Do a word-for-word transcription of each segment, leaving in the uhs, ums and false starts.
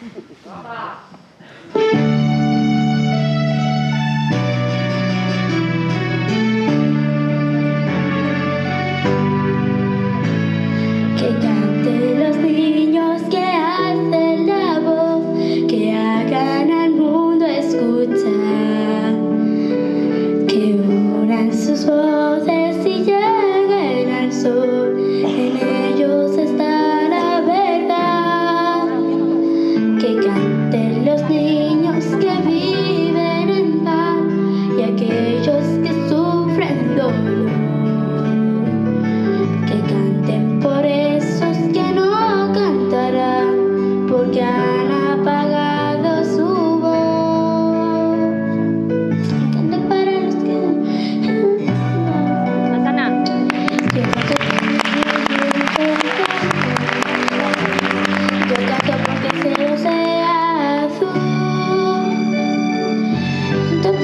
Que canten los niños, que alcen la voz, que hagan al mundo escuchar, que unan sus voces y lleguen al sol. En ellos está la verdad. Que canten los niños que viven en paz y aquellos que sufren dolor. Que canten por esos que no cantarán porque han apagado su voz. Que canten para los que... Matana. Yo canto porque el cielo sea azul. Canto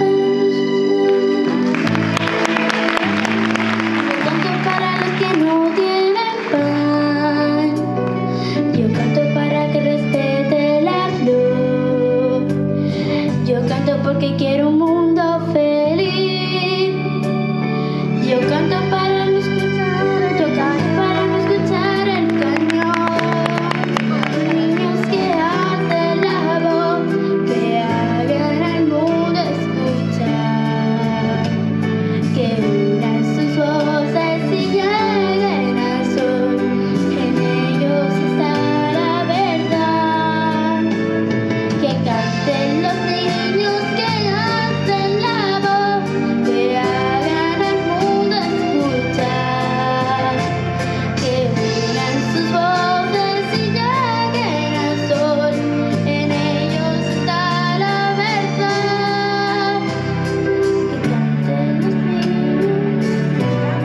para los que no tienen pan. Yo canto para que respete la flor. Yo canto porque quiero un mundo feliz. Yo canto para no escuchar, yo canto para no escuchar el cañón. Niños que hacen la voz, que hagan al mundo escuchar, que unan sus voces y lleguen al sol. En ellos está la verdad. Que canten los niños, que hacen la voz, que hagan al mundo escuchar, que unan sus voces y lleguen al sol. En ellos está la verdad. Que canten los niños.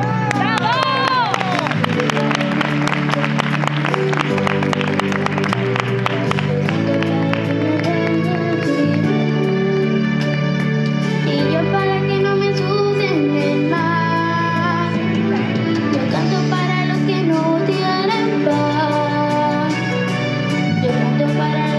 Y yo para que no me ensucien el mar. Yo canto para los que no tienen paz. Yo canto para